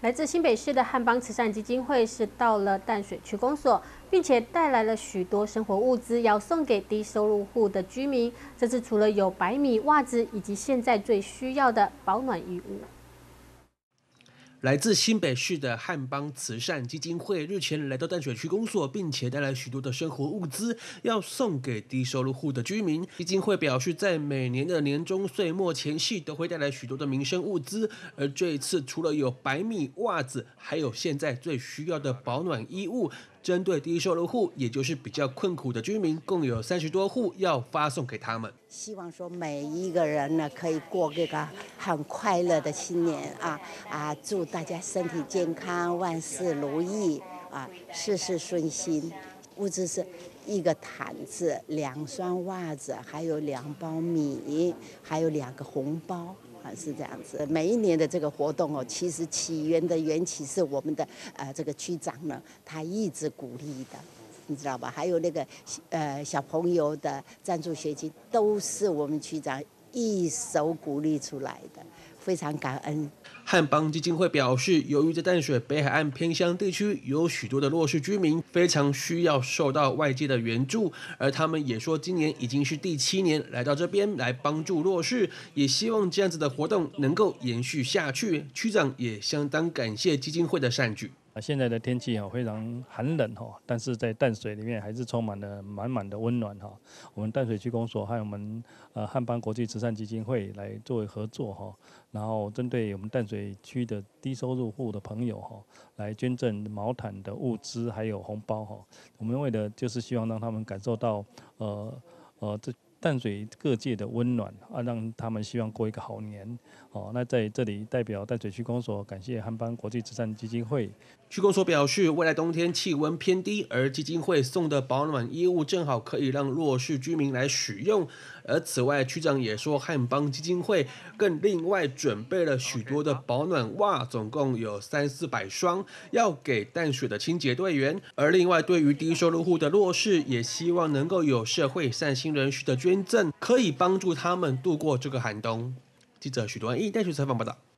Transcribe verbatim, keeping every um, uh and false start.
来自新北市的汉邦慈善基金会是到了淡水区公所，并且带来了许多生活物资，要送给低收入户的居民。这次除了有白米、袜子，以及现在最需要的保暖衣物。 来自新北市的汉邦慈善基金会日前来到淡水区公所，并且带来许多的生活物资，要送给低收入户的居民。基金会表示，在每年的年终岁末前夕，都会带来许多的民生物资。而这一次，除了有白米、袜子，还有现在最需要的保暖衣物。 针对低收入户，也就是比较困苦的居民，共有三十多户要发送给他们。 希望说每一个人呢，可以过这个很快乐的新年啊啊！祝大家身体健康，万事如意啊，事事顺心。物资是一个毯子、两双袜子，还有两包米，还有两个红包。 啊，是这样子。每一年的这个活动哦，其实起源的缘起是我们的呃这个区长呢，他一直鼓励的，你知道吧？还有那个呃小朋友的赞助学金，都是我们区长一手鼓励出来的，非常感恩。 汉邦基金会表示，由于在淡水北海岸偏乡地区有许多的弱势居民，非常需要受到外界的援助，而他们也说，今年已经是第七年来到这边来帮助弱势，也希望这样子的活动能够延续下去。区长也相当感谢基金会的善举。 啊，现在的天气哈非常寒冷哈，但是在淡水里面还是充满了满满的温暖哈。我们淡水区公所和我们呃汉邦国际慈善基金会来作为合作哈，然后针对我们淡水区的低收入户的朋友哈，来捐赠毛毯的物资还有红包哈。我们为的就是希望让他们感受到呃呃这。 淡水各界的温暖啊，让他们希望过一个好年哦。那在这里代表淡水区公所感谢汉邦国际慈善基金会。 区公所表示，未来冬天气温偏低，而基金会送的保暖衣物正好可以让弱势居民来使用。而此外，区长也说，汉邦基金会更另外准备了许多的保暖袜，总共有三四百双，要给淡水的清洁队员。而另外，对于低收入户的弱势，也希望能够有社会善心人士的捐。 捐赠可以帮助他们度过这个寒冬。记者许多安义淡水采访报道。